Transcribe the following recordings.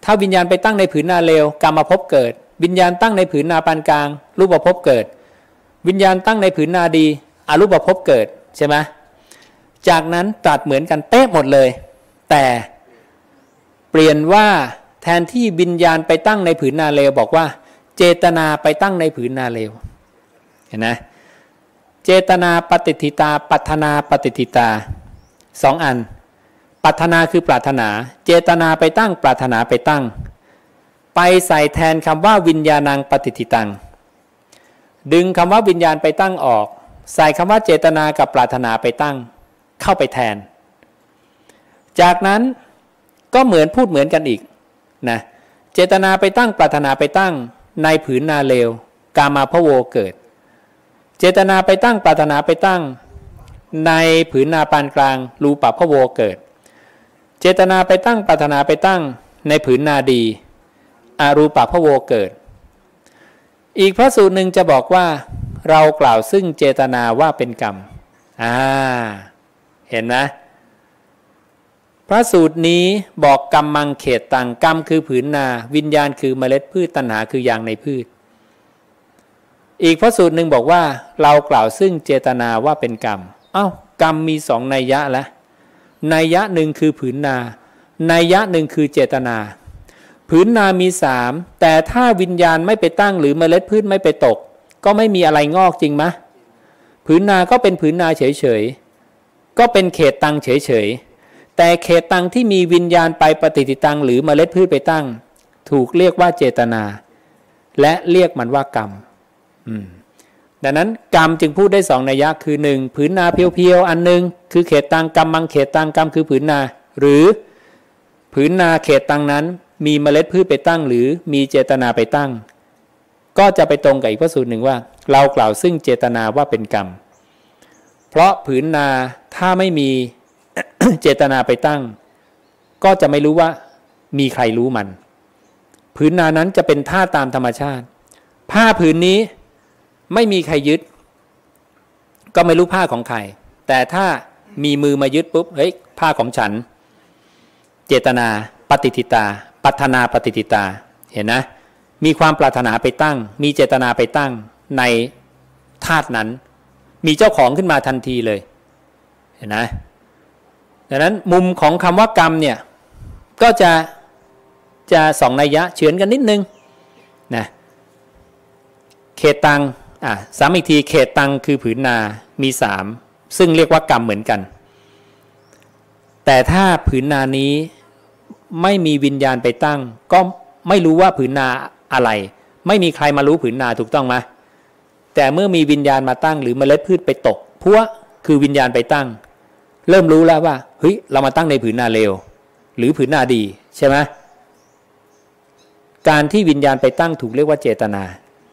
ถ้าวิญญาณไปตั้งในผืนนาเลวกรรมภพเกิดวิญญาณตั้งในผืนนาปานกลางรูปภพเกิดวิญญาณตั้งในผืนนาดีอรูปภพเกิดใช่ไหมจากนั้นตรัสเหมือนกันเป๊ะหมดเลยแต่เปลี่ยนว่าแทนที่วิญญาณไปตั้งในผืนนาเลวบอกว่าเจตนาไปตั้งในผืนนาเลวเห็นไหมเจตนาปฏิทิตาปัฏนาปฏิทิตาสองอันปัฏนาคือปรารถนาเจตนาไปตั้งปรารถนาไปตั้งไปใส่แทนคำว่าวิญญาณังปฏิทิตังดึงคำว่าวิญญาณไปตั้งออกใส่คำว่าเจตนากับปรารถนาไปตั้งเข้าไปแทนจากนั้นก็เหมือนพูดเหมือนกันอีกนะเจตนาไปตั้งปรารถนาไปตั้งในผืนนาเลวกามาพโวเกิดเจตนาไปตั้งปรารถนาไปตั้งในผืนนาปานกลางรูปพโวเกิดเจตนาไปตั้งปรารถนาไปตั้งในผืนนาดีอรูปพโวเกิดอีกพระสูตรหนึ่งจะบอกว่าเรากล่าวซึ่งเจตนาว่าเป็นกรรมเห็นไหมพระสูตรนี้บอกกรรมังเขตตังกรรมคือผืนนาวิญญาณคือเมล็ดพืชตัณหาคือยางในพืชอีกพระสูตรหนึ่งบอกว่าเรากล่าวซึ่งเจตนาว่าเป็นกรรมกรรมมีสองนัยยะแล้วนัยยะหนึ่งคือผืนนานัยยะหนึ่งคือเจตนาผืนนามีสามแต่ถ้าวิญญาณไม่ไปตั้งหรือเมล็ดพืชไม่ไปตกก็ไม่มีอะไรงอกจริงไหมผืนนาก็เป็นผืนนาเฉยๆก็เป็นเขตตังเฉยๆแต่เขตตังที่มีวิญญาณไปปฏิทิตังหรือเมล็ดพืชไปตั้งถูกเรียกว่าเจตนาและเรียกมันว่ากรรมดังนั้นกรรมจึงพูดได้สองนัยยะคือหนึ่งผืนนาเพียวๆอันหนึ่งคือเขตตังกรรมังเขตตังกรรมคือผืนนาหรือผืนนาเขตตังนั้นมีเมล็ดพืชไปตั้งหรือมีเจตนาไปตั้งก็จะไปตรงกับอีกพระสูตรหนึ่งว่าเรากล่าวซึ่งเจตนาว่าเป็นกรรมเพราะผืนนาถ้าไม่มี เจตนาไปตั้งก็จะไม่รู้ว่ามีใครรู้มันผืนนานั้นจะเป็นท่าตามธรรมชาติผ้าผืนนี้ไม่มีใครยึดก็ไม่รู้ผ้าของใครแต่ถ้ามีมือมายึดปุ๊บเฮ้ยผ้าของฉันเจตนาปฏิทิตาปัฏนาปฏิทิตาเห็นนะมีความปรารถนาไปตั้งมีเจตนาไปตั้งในธาตุนั้นมีเจ้าของขึ้นมาทันทีเลยเห็นนะดังนั้นมุมของคำว่ากรรมเนี่ยก็จะสองนัยยะเฉือนกันนิดนึงนะเขตตังซ้ำอีกทีเขตตังคือผืนนามีสามซึ่งเรียกว่ากรรมเหมือนกันแต่ถ้าผืนนานี้ไม่มีวิญญาณไปตั้งก็ไม่รู้ว่าผืนนาอะไรไม่มีใครมารู้ผืนนาถูกต้องไหมแต่เมื่อมีวิญญาณมาตั้งหรือเมล็ดพืชไปตกพวกคือวิญญาณไปตั้งเริ่มรู้แล้วว่าเฮ้ยเรามาตั้งในผืนนาเลวหรือผืนนาดีใช่ไหมการที่วิญญาณไปตั้งถูกเรียกว่าเจตนา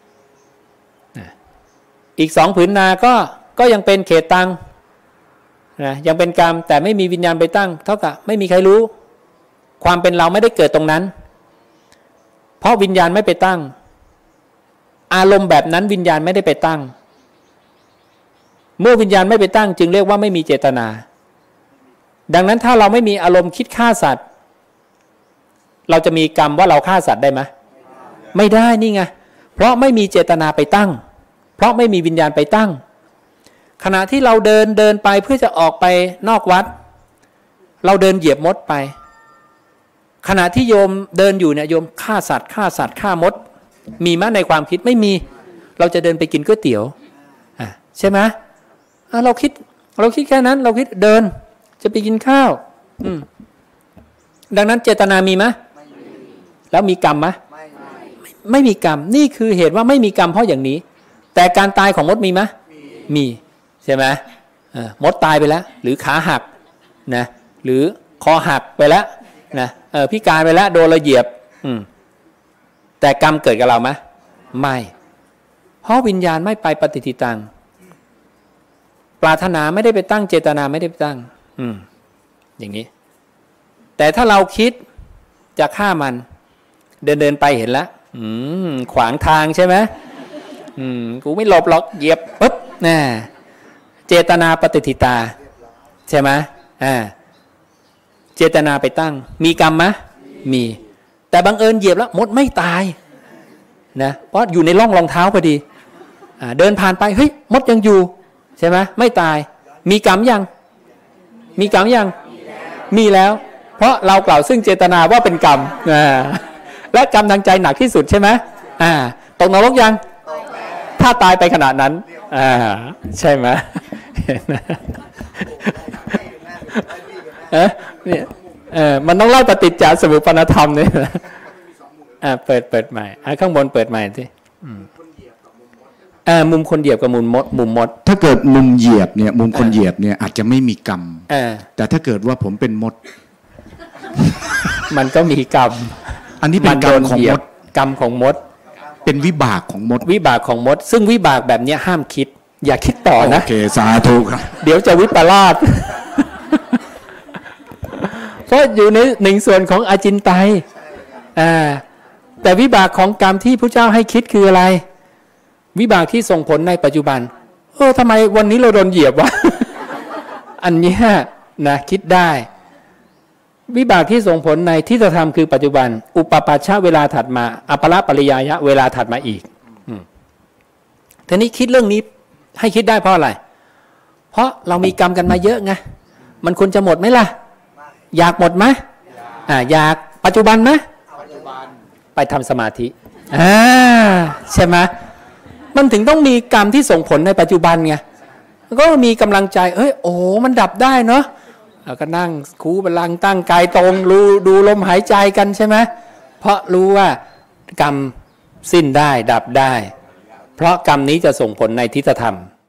อีกสองผืนนาก็ยังเป็นเขตตังนะยังเป็นกรรมแต่ไม่มีวิญญาณไปตั้งเท่ากับไม่มีใครรู้ความเป็นเราไม่ได้เกิดตรงนั้นเพราะวิญญาณไม่ไปตั้งอารมณ์แบบนั้นวิญญาณไม่ได้ไปตั้งเมื่อวิญญาณไม่ไปตั้งจึงเรียกว่าไม่มีเจตนาดังนั้นถ้าเราไม่มีอารมณ์คิดฆ่าสัตว์เราจะมีกรรมว่าเราฆ่าสัตว์ได้ไหมไม่ได้นี่ไงเพราะไม่มีเจตนาไปตั้งเพราะไม่มีวิญญาณไปตั้งขณะที่เราเดินไปเพื่อจะออกไปนอกวัดเราเดินเหยียบมดไปขณะที่โยมเดินอยู่เนี่ยโยมฆ่าสัตว์ฆ่ามดมีมั้ยในความคิดไม่มีเราจะเดินไปกินก๋วยเตี๋ยวใช่ไหมเราคิดแค่นั้นเราคิดเดินจะไปกินข้าวดังนั้นเจตนามีมั้ยแล้วมีกรรมมั้ยไม่มีกรรมนี่คือเหตุว่าไม่มีกรรมเพราะอย่างนี้แต่การตายของมดมีมั้ยมีใช่ไหมมดตายไปแล้วหรือขาหักนะหรือคอหักไปแล้วนะพิการไปแล้วโดนเราเหยียบแต่กรรมเกิดกับเราไหมไม่เพราะวิญญาณไม่ไปปฏิทิตังปรารถนาไม่ได้ไปตั้งเจตนาไม่ได้ไปตั้งอย่างนี้แต่ถ้าเราคิดจะฆ่ามันเดินไปเห็นแล้วขวางทางใช่ไหมกูไม่หลบหรอกเหยียบปุ๊บน่ะเจตนาปฏิทิตาใช่ไหมเจตนาไปตั้งมีกรรมไหมมีแต่บังเอิญเหยียบแล้วมดไม่ตายนะเพราะอยู่ในร่องรองเท้าพอดีเดินผ่านไปเฮ้ยมดยังอยู่ใช่ไหมไม่ตายมีกรรมยังมีกรรมยังมีแล้วเพราะเรากล่าวซึ่งเจตนาว่าเป็นกรรมและกรรมทางใจหนักที่สุดใช่ไหมตกนรกยังถ้าตายไปขนาดนั้นใช่ไหมเนี่ยมันต้องไล่ปฏิจจสมุปปนธรรมเนี่ยเปิดใหม่ข้างบนเปิดใหม่สิมุมคนเหยียบกับมุมมดถ้าเกิดมุมเหยียบเนี่ยมุมคนเหยียบเนี่ยอาจจะไม่มีกรรมแต่ถ้าเกิดว่าผมเป็นมดมันก็มีกรรมอันนี้เป็นกรรมของมดกรรมของมดเป็นวิบากของมดวิบากของมดซึ่งวิบากแบบนี้ห้ามคิดอย่าคิดต่อนะโอเคสาธุครับเดี๋ยวจะวิปลาสเพราะอยู่ในหนึ่งส่วนของอจินไตยแต่วิบากของกรรมที่พระเจ้าให้คิดคืออะไรวิบากที่ส่งผลในปัจจุบันทำไมวันนี้เราโดนเหยียบวะ อันนี้นะคิดได้วิบากที่ส่งผลในทิฏฐธรรมคือปัจจุบันอุปปัชชะเวลาถัดมาอัปปละปริยายะเวลาถัดมาอีกทีนี้คิดเรื่องนี้ให้คิดได้เพราะอะไรเพราะเรามีกรรมกันมาเยอะไงมันควรจะหมดไหมล่ะอยากหมดไหมอยากปัจจุบันไหมไปทำสมาธิใช่ไหมมันถึงต้องมีกรรมที่ส่งผลในปัจจุบันไงก็มีกำลังใจมันดับได้เนาะเราก็นั่งคูบัลลังก์ตั้งกายตรงดูลมหายใจกันใช่ไหมเพราะรู้ว่ากรรมสิ้นได้ดับได้เพราะกรรมนี้จะส่งผลในทิฏฐธรรม